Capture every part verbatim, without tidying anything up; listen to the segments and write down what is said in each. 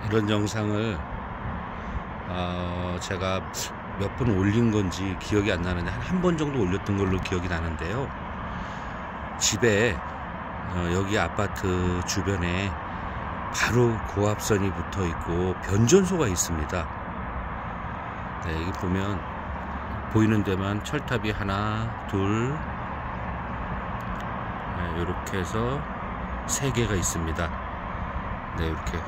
이런 영상을 어, 제가 몇 번 올린 건지 기억이 안 나는데 한 한 번 정도 올렸던 걸로 기억이 나는데요. 집에 어, 여기 아파트 주변에 바로 고압선이 붙어 있고 변전소가 있습니다. 네, 여기 보면 보이는 데만 철탑이 하나, 둘, 네, 이렇게 해서 세 개가 있습니다. 네, 이렇게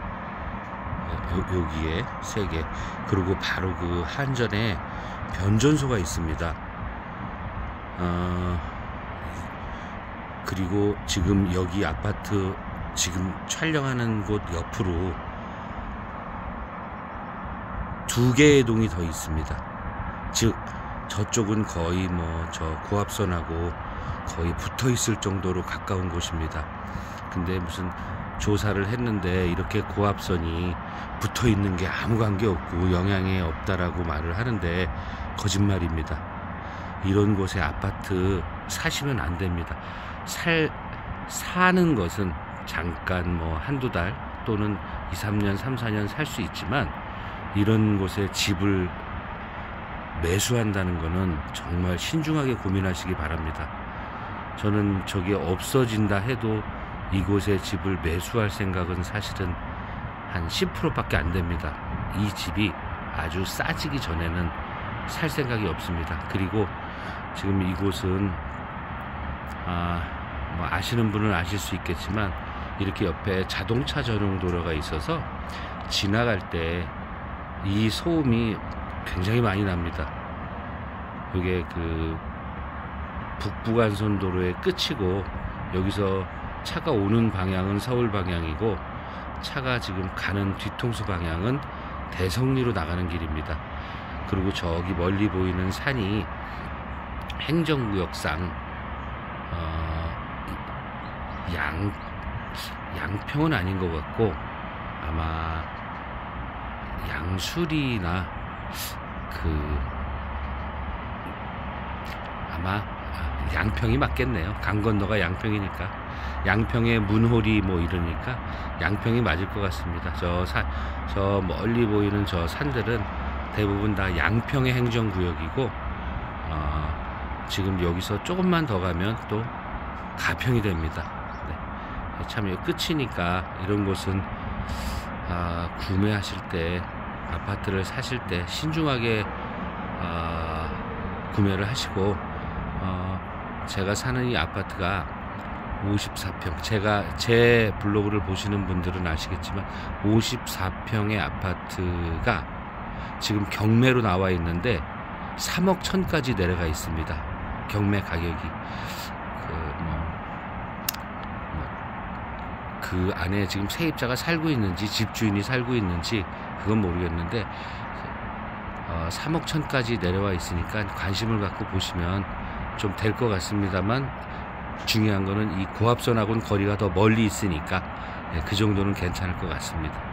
요, 여기에 세 개. 그리고 바로 그 한전에 변전소가 있습니다. 어, 그리고 지금 여기 아파트 지금 촬영하는 곳 옆으로 두 개의 동이 더 있습니다. 즉 저쪽은 거의 뭐 저 고압선하고 거의 붙어 있을 정도로 가까운 곳입니다. 근데 무슨 조사를 했는데 이렇게 고압선이 붙어 있는 게 아무 관계 없고 영향이 없다라고 말을 하는데 거짓말입니다. 이런 곳에 아파트 사시면 안 됩니다. 살 사는 것은 잠깐 뭐 한두 달 또는 이, 삼 년, 삼, 사 년 살 수 있지만 이런 곳에 집을 매수한다는 것은 정말 신중하게 고민하시기 바랍니다. 저는 저게 없어진다 해도 이곳에 집을 매수할 생각은 사실은 한 십 퍼센트밖에 안 됩니다. 이 집이 아주 싸지기 전에는 살 생각이 없습니다. 그리고 지금 이곳은 아, 뭐 아시는 분은 아실 수 있겠지만 이렇게 옆에 자동차 전용 도로가 있어서 지나갈 때 이 소음이 굉장히 많이 납니다. 이게 그 북부간선도로의 끝이고 여기서 차가 오는 방향은 서울 방향이고 차가 지금 가는 뒤통수 방향은 대성리로 나가는 길입니다. 그리고 저기 멀리 보이는 산이 행정구역상 어, 양, 양평은 아닌 것 같고 아마 양수리나 그 아마 양평이 맞겠네요. 강 건너가 양평이니까 양평의 문호리 뭐 이러니까 양평이 맞을 것 같습니다. 저 산, 저 멀리 보이는 저 산들은 대부분 다 양평의 행정구역이고 어, 지금 여기서 조금만 더 가면 또 가평이 됩니다. 네. 참 여기 끝이니까 이런 곳은 아, 구매하실 때 아파트를 사실 때 신중하게 아, 구매를 하시고 어, 제가 사는 이 아파트가 오십사 평, 제가 제 블로그를 보시는 분들은 아시겠지만 오십사 평의 아파트가 지금 경매로 나와 있는데 삼억 천까지 내려가 있습니다. 경매 가격이 그, 뭐, 뭐, 그 안에 지금 세입자가 살고 있는지 집주인이 살고 있는지 그건 모르겠는데 어, 삼억 천까지 내려와 있으니까 관심을 갖고 보시면 좀 될 것 같습니다만 중요한 거는 이 고압선하고는 거리가 더 멀리 있으니까 그 정도는 괜찮을 것 같습니다.